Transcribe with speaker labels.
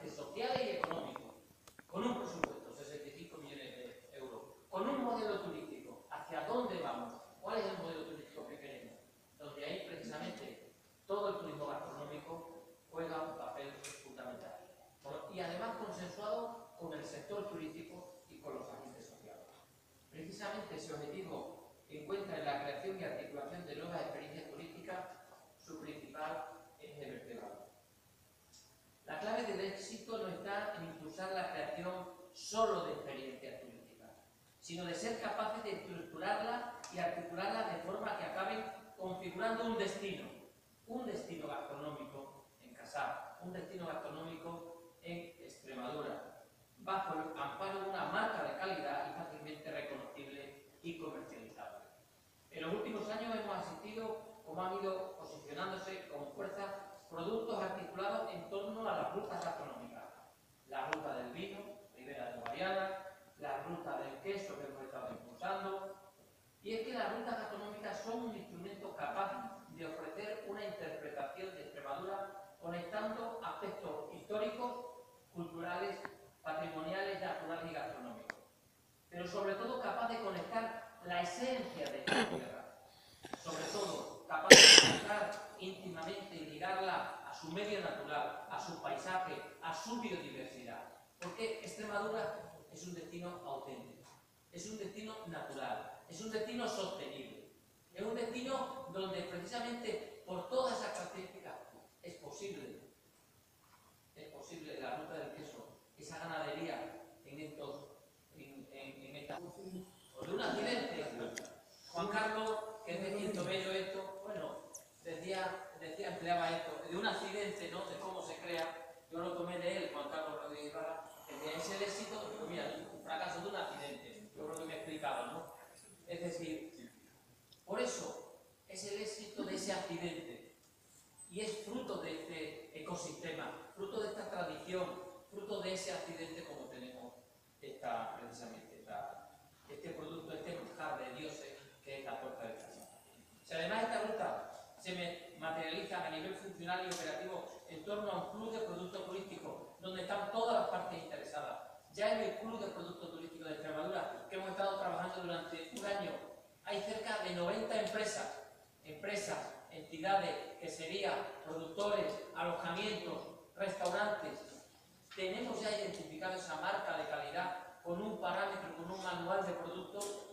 Speaker 1: agentes sociales y económicos, con un presupuesto de 65 millones de euros, con un modelo turístico, ¿hacia dónde vamos? ¿Cuál es el modelo turístico que queremos? Donde ahí precisamente todo el turismo gastronómico juega un papel fundamental. Y además consensuado con el sector turístico y con los agentes sociales. Precisamente ese objetivo encuentra en la creación y articulación de nuevas experiencias turísticas su principal eje vertebrador. La clave del éxito no está en impulsar la creación solo de experiencias turísticas, sino de ser capaces de estructurarlas y articularlas de forma que acaben configurando un destino gastronómico en Casar, un destino gastronómico en Extremadura, bajo el amparo de una marca de calidad y fácilmente reconocible y comercializable. En los últimos años hemos asistido cómo han ido posicionándose con fuerza productos articulados en torno a las rutas gastronómicas. La ruta del vino, Ribera de Guadiana, la ruta del queso que hemos estado impulsando. Y es que las rutas gastronómicas son un instrumento capaz de ofrecer una interpretación de Extremadura conectando aspectos históricos, culturales, patrimoniales, naturales y gastronómicos. Pero sobre todo capaz de conectar la esencia de esta tierra. Sobre todo capaz de conectar íntimamente y ligarla a su medio natural, a su paisaje, a su biodiversidad. Porque Extremadura es un destino auténtico, es un destino natural, es un destino sostenible, es un destino donde precisamente por todas esas características es posible la ruta del queso, esa ganadería en esta... O de un accidente, Juan Carlos, que es de Quinto Bello esto, bueno, empleaba esto, de un accidente, ¿no?, de cómo se crea, yo lo tomé de él, Juan Carlos Rodríguez Ibarra, que es el éxito, pero mira, un fracaso de un accidente, yo creo que me he explicado, ¿no? Es decir, por eso es el éxito de ese accidente y es fruto de este ecosistema, fruto de esta tradición, fruto de ese accidente como tenemos este producto, este manjar de dioses que es la puerta del Casar. Si además esta ruta se materializa a nivel funcional y operativo en torno a un club de productos turísticos donde están todas las partes interesadas. Ya en el club de productos turísticos de Extremadura, que hemos estado trabajando durante un año, hay cerca de 90 empresas, entidades, queserías, productores, alojamientos, restaurantes. Tenemos ya identificado esa marca de calidad con un parámetro, con un manual de productos